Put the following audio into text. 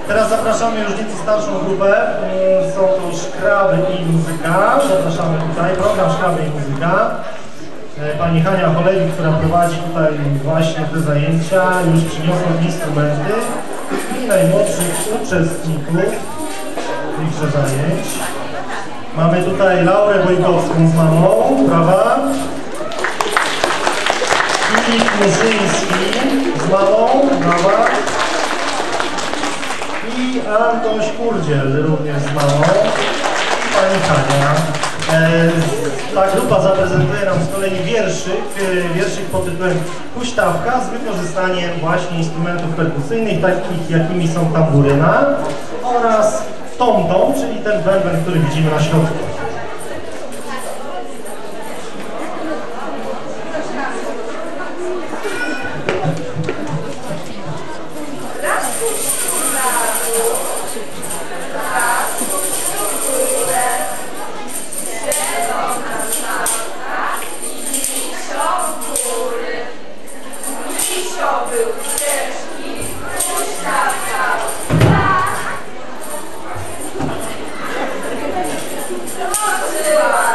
Teraz zapraszamy już nieco starszą grupę. Są to Szkraby i muzyka. Zapraszamy tutaj. Program Szkraby i muzyka. Pani Hania Cholewik, która prowadzi tutaj właśnie te zajęcia, już przyniosła instrumenty i najmłodszych uczestników tychże zajęć. Mamy tutaj Laurę Wojkowską z mamą, brawa. Filip Murzyński z mamą, brawa. I Antoś Kurdziel również z mamą. I pani Hania. Ta grupa zaprezentuje nam z kolei wierszyk pod tytułem Huśtawka z wykorzystaniem właśnie instrumentów perkusyjnych, takich jakimi są tamburyna oraz tom-tom, czyli ten bęben, który widzimy na środku. Był ciężki, huśtawka. Skoczyła